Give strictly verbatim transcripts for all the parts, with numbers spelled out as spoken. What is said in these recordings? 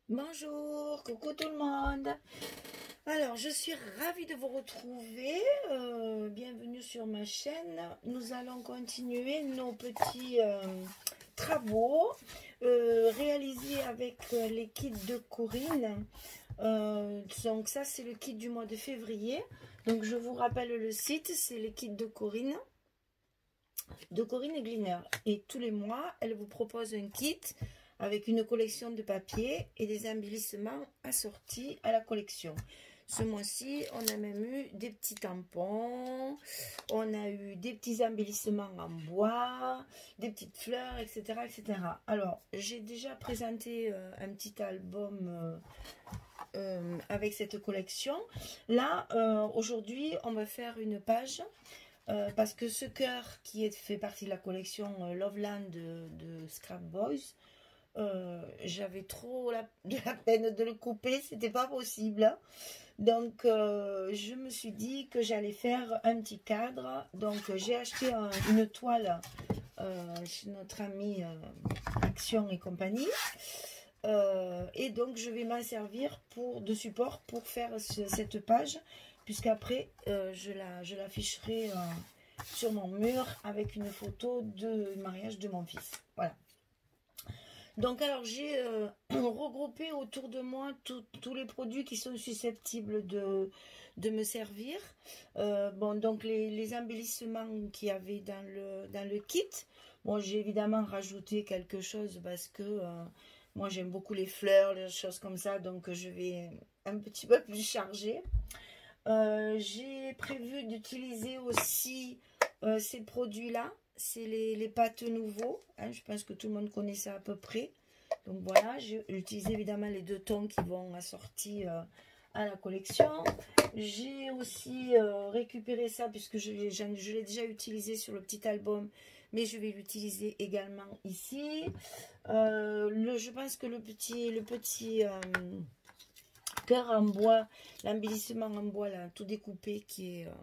Bonjour, coucou tout le monde. Alors, je suis ravie de vous retrouver. Euh, bienvenue sur ma chaîne. Nous allons continuer nos petits euh, travaux euh, réalisés avec euh, les kits de Corinne. Euh, donc ça, c'est le kit du mois de février. Donc, je vous rappelle le site, c'est les kits de Corinne, de Corinne et Gleaner. Et tous les mois, elle vous propose un kit avec une collection de papier et des embellissements assortis à la collection. Ce mois-ci, on a même eu des petits tampons, on a eu des petits embellissements en bois, des petites fleurs, et cetera et cetera. Alors, j'ai déjà présenté euh, un petit album euh, euh, avec cette collection. Là, euh, aujourd'hui, on va faire une page euh, parce que ce cœur qui est, fait partie de la collection euh, Loveland de, de Scrap Boys, euh, j'avais trop la, de la peine de le couper, c'était pas possible. Donc euh, je me suis dit que j'allais faire un petit cadre. Donc j'ai acheté un, une toile euh, chez notre ami euh, Action et compagnie. Euh, et donc je vais m'en servir pour, de support pour faire ce, cette page, puisqu'après euh, je la, je l'afficherai euh, sur mon mur avec une photo de mariage de mon fils. Voilà. Donc alors j'ai euh, regroupé autour de moi tous les produits qui sont susceptibles de, de me servir. Euh, bon, donc les, les embellissements qu'il y avait dans le, dans le kit. Bon, j'ai évidemment rajouté quelque chose parce que euh, moi j'aime beaucoup les fleurs, les choses comme ça. Donc je vais un petit peu plus charger. Euh, j'ai prévu d'utiliser aussi euh, ces produits-là. C'est les, les pâtes nouveaux. Hein, je pense que tout le monde connaît ça à peu près. Donc voilà, j'ai utilisé évidemment les deux tons qui vont assortis euh, à la collection. J'ai aussi euh, récupéré ça puisque je l'ai déjà utilisé sur le petit album. Mais je vais l'utiliser également ici. Euh, le, je pense que le petit... Le petit euh, cœur en bois, l'embellissement en bois là, tout découpé qui est euh,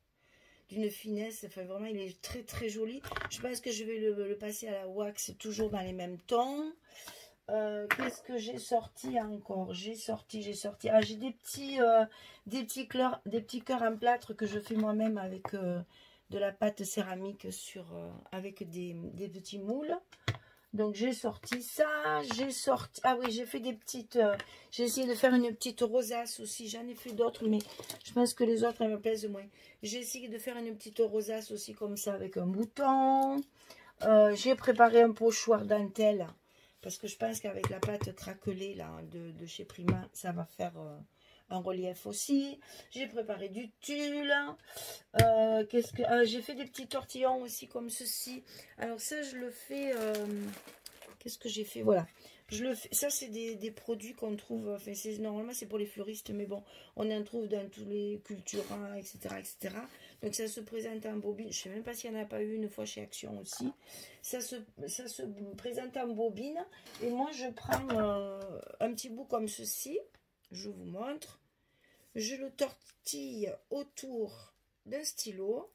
d'une finesse, enfin vraiment il est très très joli. Je pense que je vais le, le passer à la wax toujours dans les mêmes tons. Euh, Qu'est-ce que j'ai sorti encore? J'ai sorti, j'ai sorti. Ah, j'ai des petits, euh, des petits cœurs, des petits cœurs en plâtre que je fais moi-même avec euh, de la pâte céramique sur, euh, avec des, des petits moules. Donc j'ai sorti ça, j'ai sorti, ah oui, j'ai fait des petites, euh, j'ai essayé de faire une petite rosace aussi, j'en ai fait d'autres, mais je pense que les autres, elles me plaisent moins. J'ai essayé de faire une petite rosace aussi comme ça, avec un bouton. Euh, j'ai préparé un pochoir dentelle, parce que je pense qu'avec la pâte craquelée là, de, de chez Prima, ça va faire euh, un relief aussi. J'ai préparé du tulle. Euh, qu'est-ce que ah, j'ai fait des petits tortillons aussi comme ceci. Alors ça, je le fais... Euh, qu'est-ce que j'ai fait? Voilà. Je le fais, ça, c'est des, des produits qu'on trouve... Enfin, normalement, c'est pour les fleuristes, mais bon, on en trouve dans tous les Cultura, et cetera, et cetera. Donc, ça se présente en bobine. Je ne sais même pas s'il n'y en a pas eu une fois chez Action aussi. Ça se, ça se présente en bobine. Et moi, je prends euh, un petit bout comme ceci. Je vous montre. Je le tortille autour d'un stylo.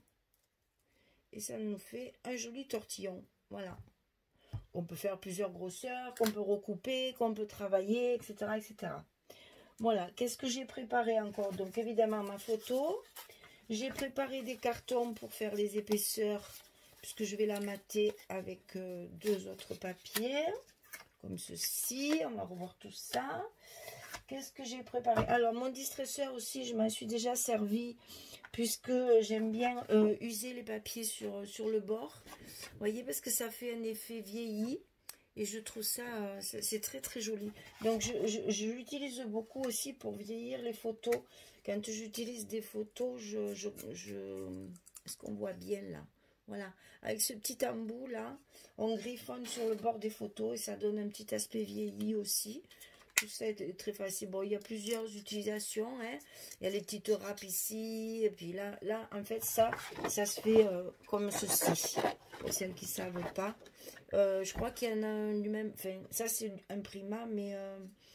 Et ça nous fait un joli tortillon. Voilà. On peut faire plusieurs grosseurs, qu'on peut recouper, qu'on peut travailler, et cetera, et cetera. Voilà. Qu'est-ce que j'ai préparé encore? Donc, évidemment, ma photo. J'ai préparé des cartons pour faire les épaisseurs, puisque je vais la mater avec euh, deux autres papiers, comme ceci. On va revoir tout ça. Qu'est-ce que j'ai préparé? Alors, mon distresseur aussi, je m'en suis déjà servi, puisque j'aime bien euh, user les papiers sur, sur le bord. Vous voyez, parce que ça fait un effet vieilli. Et je trouve ça, euh, c'est très très joli. Donc, je, je, je l'utilise beaucoup aussi pour vieillir les photos. Quand j'utilise des photos, je... je, je est-ce qu'on voit bien là? Voilà. Avec ce petit embout là, on griffonne sur le bord des photos et ça donne un petit aspect vieilli aussi. Tout ça est très facile. Bon, il y a plusieurs utilisations. Hein. Il y a les petites râpes ici. Et puis là, là, en fait, ça, ça se fait euh, comme ceci. Pour celles qui ne savent pas. Euh, je crois qu'il y en a un du même. Enfin, ça, c'est un Prima, mais euh,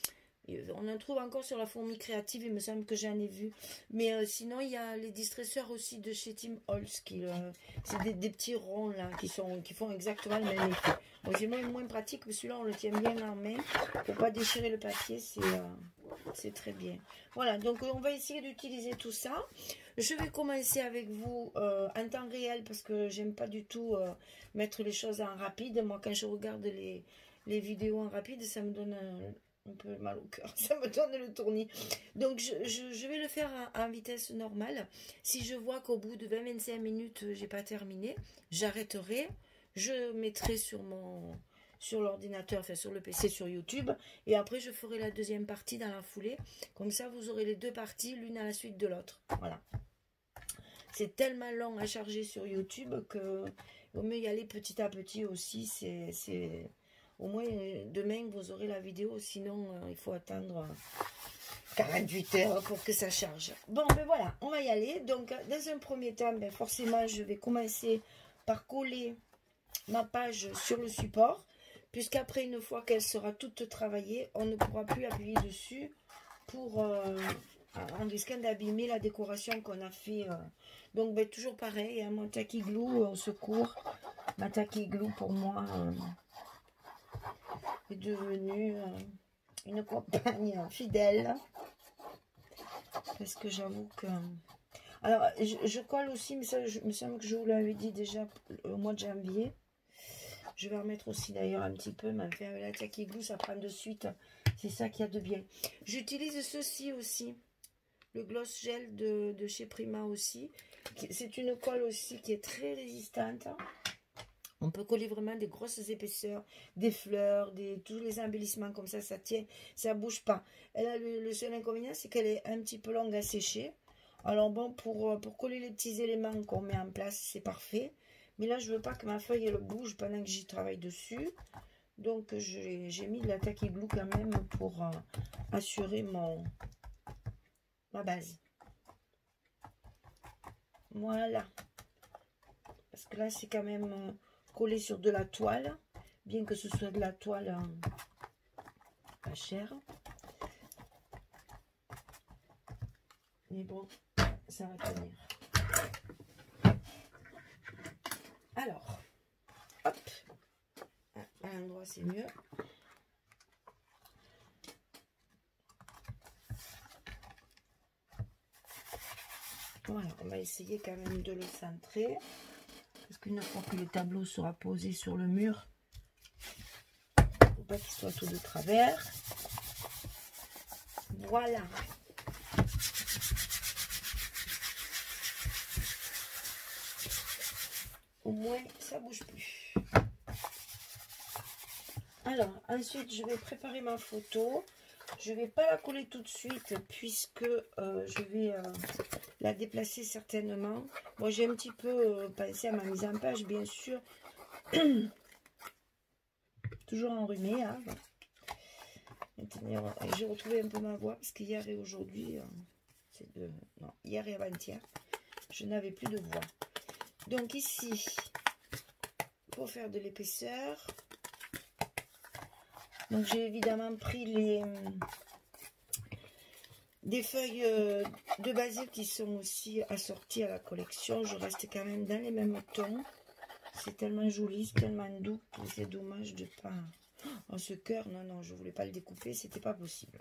On en trouve encore sur la fourmi créative, il me semble que j'en ai vu. Mais euh, sinon, il y a les distresseurs aussi de chez Tim Holtz. Euh, c'est des, des petits ronds là qui, sont, qui font exactement le même effet. Bon, c'est moins, moins pratique, mais celui-là, on le tient bien en main. Pour pas déchirer le papier, c'est euh, très bien. Voilà, donc on va essayer d'utiliser tout ça. Je vais commencer avec vous euh, en temps réel parce que j'aime pas du tout euh, mettre les choses en rapide. Moi, quand je regarde les, les vidéos en rapide, ça me donne un... un peu mal au cœur, ça me donne le tournis. Donc je, je, je vais le faire en, en vitesse normale. Si je vois qu'au bout de vingt à vingt-cinq minutes, j'ai pas terminé, j'arrêterai. Je mettrai sur mon sur l'ordinateur, enfin sur le P C, sur YouTube. Et après, je ferai la deuxième partie dans la foulée. Comme ça, vous aurez les deux parties, l'une à la suite de l'autre. Voilà. C'est tellement long à charger sur YouTube que vaut mieux y aller petit à petit aussi. C'est... Au moins, demain, vous aurez la vidéo. Sinon, euh, il faut attendre quarante-huit heures pour que ça charge. Bon, ben voilà, on va y aller. Donc, dans un premier temps, ben forcément, je vais commencer par coller ma page sur le support. Puisqu'après, une fois qu'elle sera toute travaillée, on ne pourra plus appuyer dessus pour... Euh, en risquant d'abîmer la décoration qu'on a fait. Euh. Donc, ben, toujours pareil, hein, mon tacky glue au secours. Ma tacky glue, pour moi... Euh, est devenue euh, une compagne fidèle parce que j'avoue que alors je, je colle aussi, mais ça je, me semble que je vous l'avais dit déjà au mois de janvier. Je vais remettre aussi d'ailleurs un petit peu, mais avec la tacky glue ça prend de suite, c'est ça qu'il y a de bien. J'utilise ceci aussi, le gloss gel de, de chez Prima aussi. C'est une colle aussi qui est très résistante. On peut coller vraiment des grosses épaisseurs, des fleurs, des, tous les embellissements comme ça, ça tient, ça bouge pas. Elle a le, le seul inconvénient, c'est qu'elle est un petit peu longue à sécher. Alors bon, pour, pour coller les petits éléments qu'on met en place, c'est parfait. Mais là, je veux pas que ma feuille elle bouge pendant que j'y travaille dessus. Donc, j'ai mis de la tacky glue quand même pour euh, assurer mon, ma base. Voilà. Parce que là, c'est quand même... Euh, collé sur de la toile, bien que ce soit de la toile euh, pas chère. Mais bon, ça va tenir. Alors, hop, à l'endroit c'est mieux. Voilà, on va essayer quand même de le centrer. Parce qu'une fois que le tableau sera posé sur le mur, il ne faut pas qu'il soit tout de travers. Voilà. Au moins, ça ne bouge plus. Alors, ensuite, je vais préparer ma photo. Je ne vais pas la coller tout de suite puisque euh, je vais euh, la déplacer certainement. Moi, j'ai un petit peu euh, pensé à ma mise en page, bien sûr. Toujours enrhumée. Hein. J'ai retrouvé un peu ma voix parce qu'hier et aujourd'hui, euh, c'est de... non, hier et avant-hier, je n'avais plus de voix. Donc ici, pour faire de l'épaisseur, donc j'ai évidemment pris les des feuilles de basil qui sont aussi assorties à la collection. Je reste quand même dans les mêmes tons. C'est tellement joli, c'est tellement doux que c'est dommage de pas... Oh, ce cœur, non, non, je voulais pas le découper, c'était pas possible.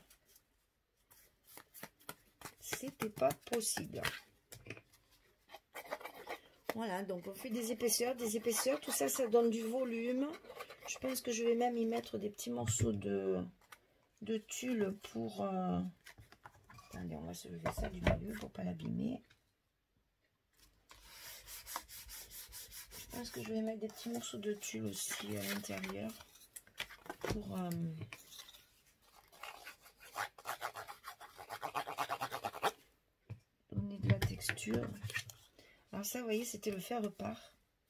C'était pas possible. Voilà, donc on fait des épaisseurs, des épaisseurs. Tout ça, ça donne du volume. Je pense que je vais même y mettre des petits morceaux de, de tulle pour... Euh... Attendez, on va se lever ça du milieu pour pas l'abîmer. Je pense que je vais mettre des petits morceaux de tulle aussi à l'intérieur pour... Euh... donner de la texture. Alors ça, vous voyez, c'était le fer-repart.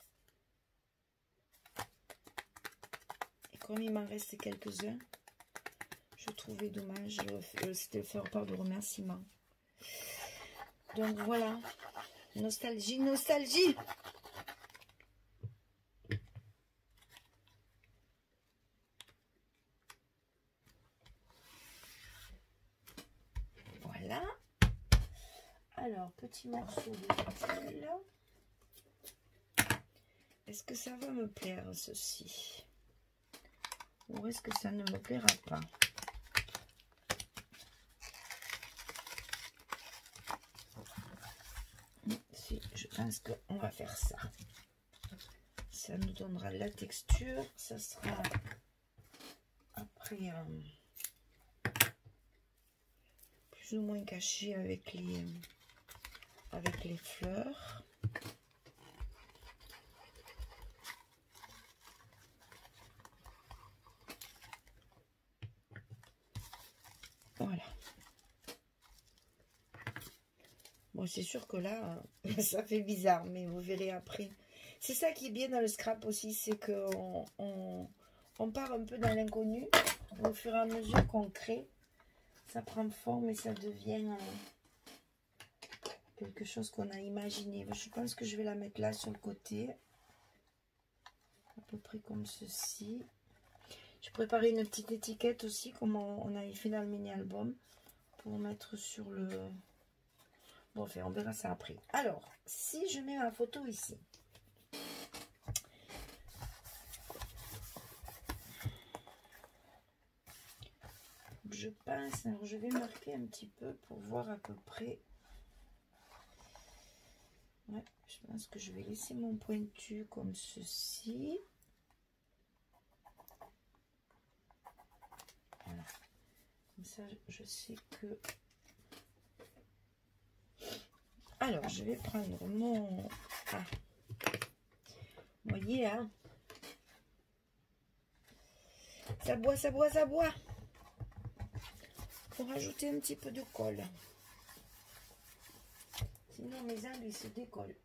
Et comme il m'en reste quelques-uns, je trouvais dommage. C'était le fer-repart de remerciement. Donc voilà. Nostalgie, nostalgie. Alors, petit morceau de tulle. Est-ce que ça va me plaire, ceci? Ou est-ce que ça ne me plaira pas? Si, je pense qu'on va faire ça. Ça nous donnera de la texture. Ça sera après euh, plus ou moins caché avec les, avec les fleurs. Voilà. Bon, c'est sûr que là, ça fait bizarre, mais vous verrez après. C'est ça qui est bien dans le scrap aussi, c'est qu'on on, on part un peu dans l'inconnu. Au fur et à mesure qu'on crée, ça prend forme et ça devient euh, quelque chose qu'on a imaginé. Je pense que je vais la mettre là sur le côté. À peu près comme ceci. J'ai préparé une petite étiquette aussi, comme on, on avait fait dans le mini-album, pour mettre sur le... Bon, enfin, on verra ça après. Alors, si je mets ma photo ici, je pense, alors je vais marquer un petit peu pour voir à peu près. Ouais, je pense que je vais laisser mon pointu comme ceci. Voilà. Comme ça, je sais que... Alors, je vais prendre mon... Ah. Vous voyez, hein? Ça boit, ça boit, ça boit. Pour rajouter un petit peu de colle. Sinon, mes ongles, ils se décollent.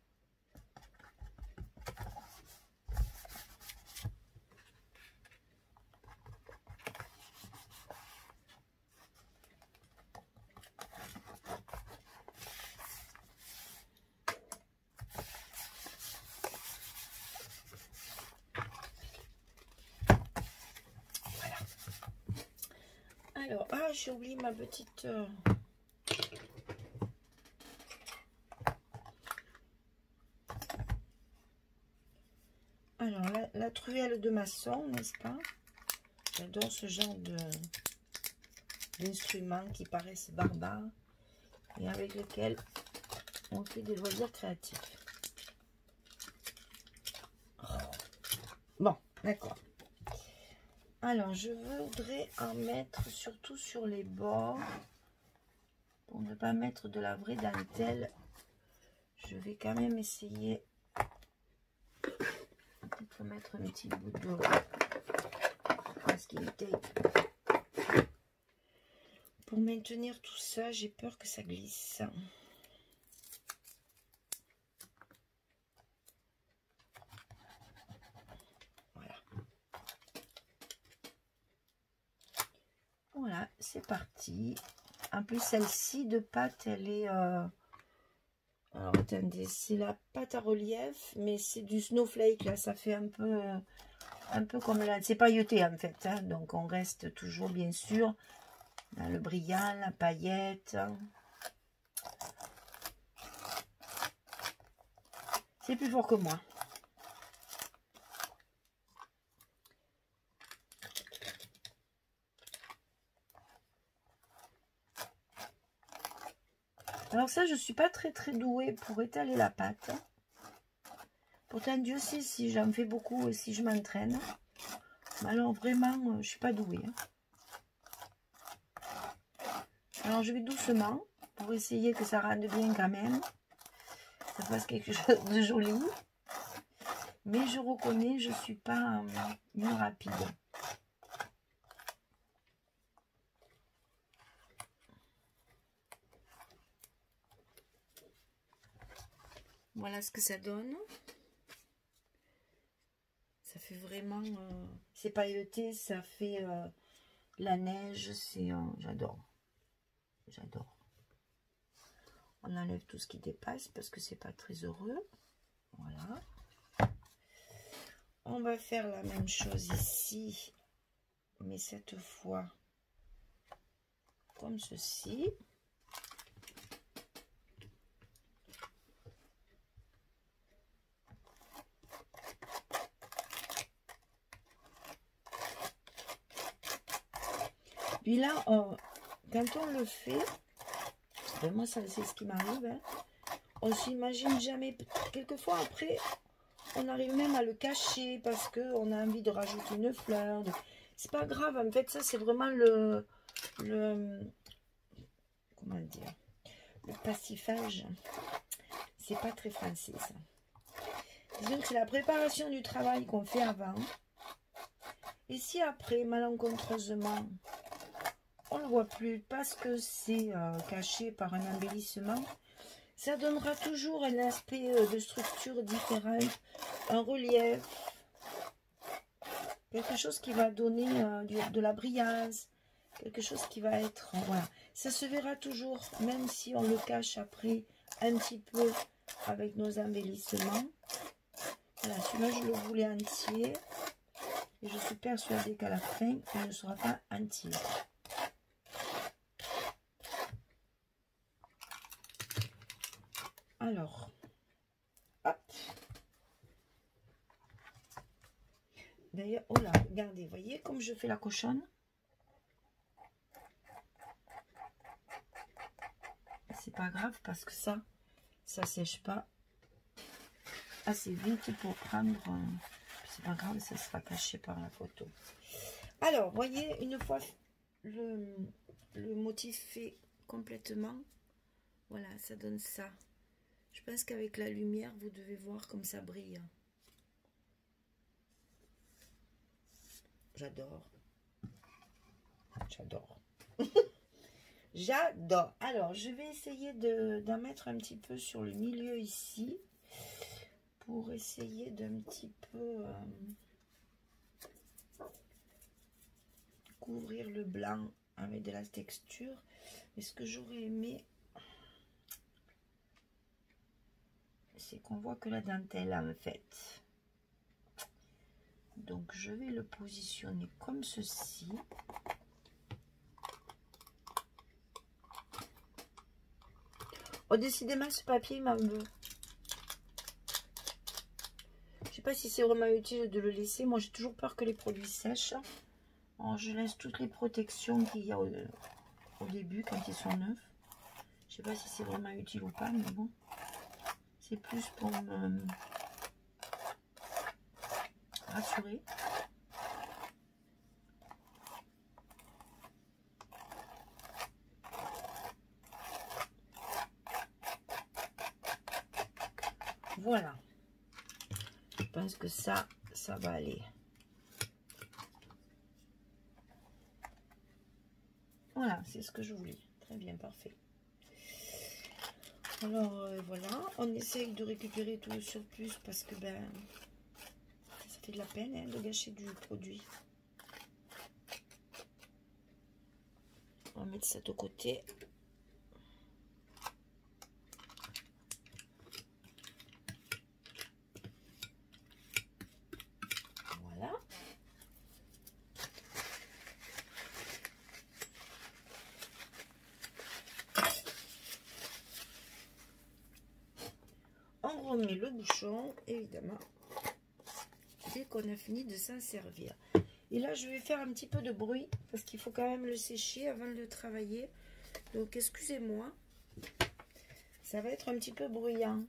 Alors, ah, j'ai oublié ma petite... Euh... Alors, la, la truelle de maçon, n'est-ce pas? J'adore ce genre de d'instruments qui paraissent barbares et avec lesquels on fait des loisirs créatifs. Oh. Bon, d'accord. Alors, je voudrais en mettre surtout sur les bords. Pour ne pas mettre de la vraie dentelle, je vais quand même essayer de mettre un petit bout de masking tape. Pour maintenir tout ça, j'ai peur que ça glisse. Voilà. Voilà, c'est parti. En plus, celle-ci de pâte, elle est... Euh... Alors, attendez, c'est la pâte à relief, mais c'est du snowflake, là. Ça fait un peu... Euh, un peu comme la... C'est pailleté, en fait. Hein, donc, on reste toujours, bien sûr, dans le brillant, la paillette. C'est plus fort que moi. Alors ça, je suis pas très très douée pour étaler la pâte. Pourtant, Dieu sait si j'en fais beaucoup et si je m'entraîne. Mais alors vraiment, je suis pas douée. Alors je vais doucement pour essayer que ça rende bien quand même. Ça fasse quelque chose de joli. Mais je reconnais, je suis pas une rapide. Voilà ce que ça donne. Ça fait vraiment... Euh, c'est pailleté, ça fait euh, la neige. C'est, euh, j'adore. J'adore. On enlève tout ce qui dépasse parce que c'est pas très heureux. Voilà. On va faire la même chose ici. Mais cette fois, comme ceci. Puis là, on, quand on le fait, ben moi, ça c'est ce qui m'arrive, hein, on s'imagine jamais. Quelquefois, après, on arrive même à le cacher parce qu'on a envie de rajouter une fleur. De... C'est pas grave, en fait, ça, c'est vraiment le... le comment dire, le pastifage. C'est pas très français, ça. Disons que c'est la préparation du travail qu'on fait avant. Et si après, malencontreusement, on ne le voit plus parce que c'est euh, caché par un embellissement, ça donnera toujours un aspect euh, de structure différente, un relief, quelque chose qui va donner euh, du, de la brillance, quelque chose qui va être... Voilà. Ça se verra toujours, même si on le cache après un petit peu avec nos embellissements. Voilà, celui-là, je le voulais entier. Et je suis persuadée qu'à la fin, il ne sera pas entier. Alors, hop. D'ailleurs, oh là, regardez, voyez comme je fais la cochonne. C'est pas grave parce que ça, ça sèche pas assez vite pour prendre... C'est pas grave, ça sera caché par la photo. Alors, voyez, une fois le, le motif fait complètement, voilà, ça donne ça. Je pense qu'avec la lumière, vous devez voir comme ça brille. J'adore. J'adore. J'adore. Alors, je vais essayer d'en mettre un petit peu sur le milieu ici. Pour essayer d'un petit peu euh, couvrir le blanc avec de la texture. Mais ce que j'aurais aimé, c'est qu'on voit que la dentelle en fait. Donc je vais le positionner comme ceci. Oh, décidément, ce papier m'en veut. Je sais pas si c'est vraiment utile de le laisser. Moi, j'ai toujours peur que les produits sèchent. Alors, je laisse toutes les protections qu'il y a au, au début quand ils sont neufs. Je sais pas si c'est vraiment utile ou pas, mais bon. C'est plus pour me rassurer. Voilà. Je pense que ça, ça va aller. Voilà, c'est ce que je voulais. Très bien, parfait. Alors, euh, voilà. On essaye de récupérer tout le surplus parce que, ben, ça fait de la peine hein, de gâcher du produit. On va mettre ça de côté. On remet le bouchon, évidemment, dès qu'on a fini de s'en servir. Et là, je vais faire un petit peu de bruit, parce qu'il faut quand même le sécher avant de le travailler. Donc, excusez-moi. Ça va être un petit peu bruyant.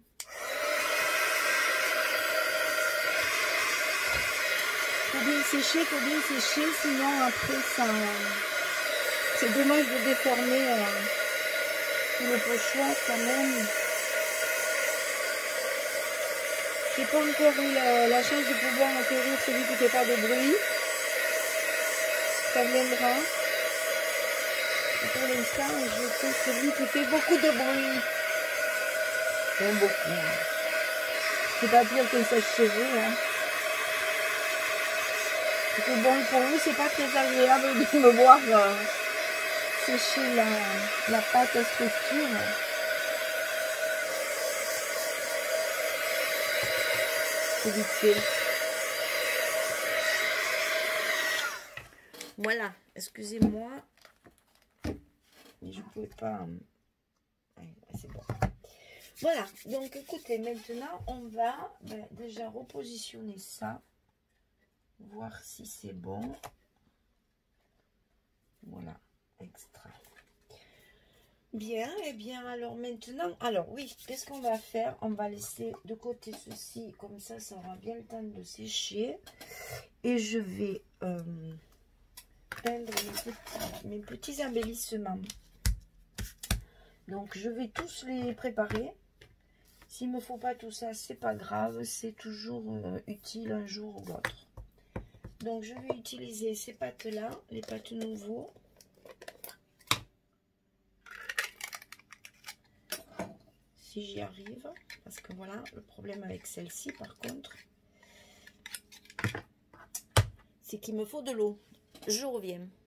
Faut bien sécher, faut bien sécher, sinon après, ça... c'est dommage de déformer euh, tout le pochoir quand même. J'ai pas encore eu la, la chance de pouvoir acquérir celui qui ne fait pas de bruit. Ça viendra. Et pour l'instant, je fais celui qui fait beaucoup de bruit. Bon, beaucoup. C'est pas pire que sèche-cheveux. Hein. Parce que bon, pour vous, c'est pas très agréable de me voir euh, sécher la, la pâte à structure. Vite. Voilà, excusez-moi, mais je ne pouvais pas. C'est bon. Voilà, donc écoutez, maintenant on va ben, déjà repositionner ça, voir si c'est bon. Voilà, Bien, et bien alors maintenant, alors oui, qu'est-ce qu'on va faire? On va laisser de côté ceci, comme ça, ça aura bien le temps de sécher. Et je vais euh, peindre mes petits, mes petits embellissements. Donc je vais tous les préparer. S'il ne me faut pas tout ça, c'est pas grave, c'est toujours euh, utile un jour ou l'autre. Donc je vais utiliser ces pâtes là, les pâtes nouveaux. Si j'y arrive, parce que voilà, le problème avec celle-ci par contre, c'est qu'il me faut de l'eau. Je reviens.